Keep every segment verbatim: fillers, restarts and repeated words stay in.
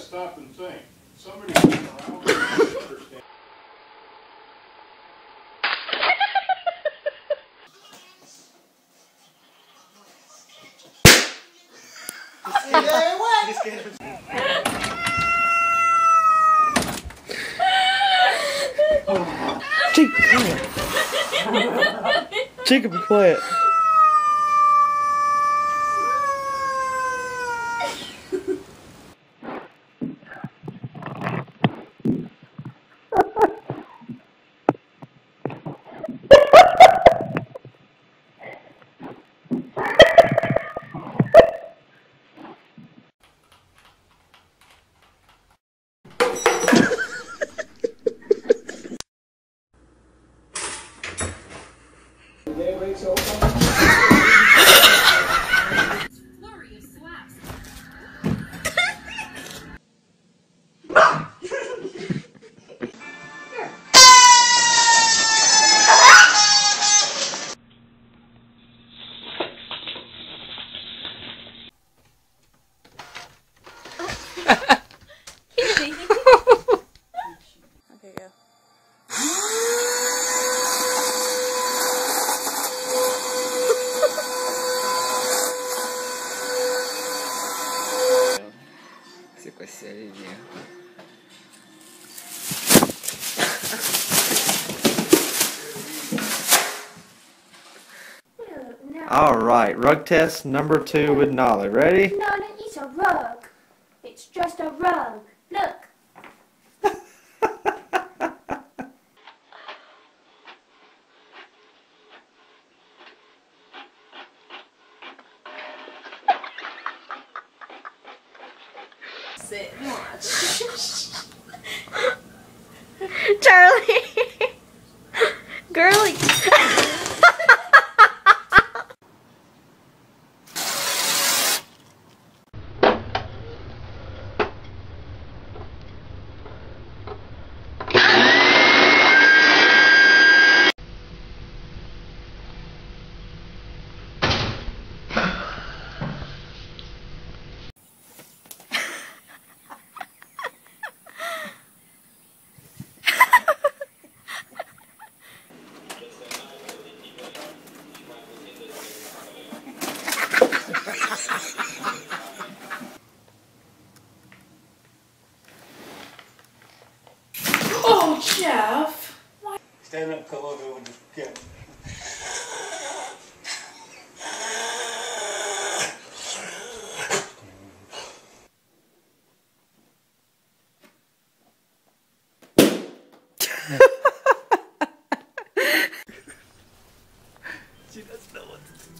stop and think. Somebody around understand. Jake, be quiet. Jacob, be quiet. Okay, go. Alright, rug test number two with Nolly. Ready? No, no, it's a rug. It's just a rug. Look. Sit and watch. Charlie! Girly! Oh, Jeff! Stand up, come over and get. She doesn't know what to do.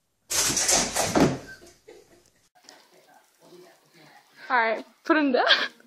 Alright, put him down.